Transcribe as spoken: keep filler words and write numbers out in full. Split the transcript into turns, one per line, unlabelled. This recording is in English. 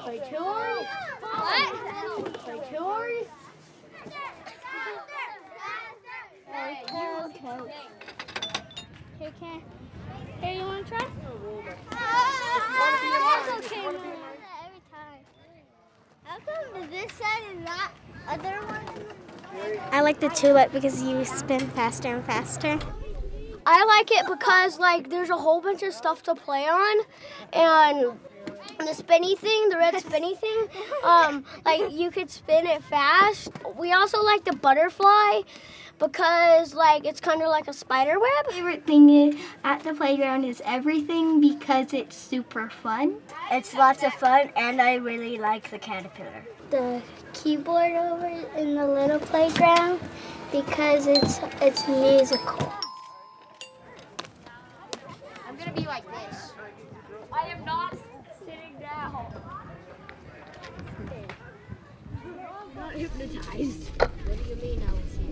Play Hillary?
What?
Play Hillary?
Okay, okay. Here, can Here, you want to try? That's okay, Mom. Every time. How come this side and not other one?
I like the tulip because you spin faster and faster.
I like it because like there's a whole bunch of stuff to play on, and the spinny thing, the red spinny thing, um, like you could spin it fast. We also like the butterfly because like it's kind of like a spider web.
My favorite thing is, at the playground is everything because it's super fun.
It's lots of fun, and I really like the caterpillar.
The keyboard over in the little playground because it's it's musical.
I'm gonna be like this. I am not sitting down. I'm not hypnotized. What do you mean I will see?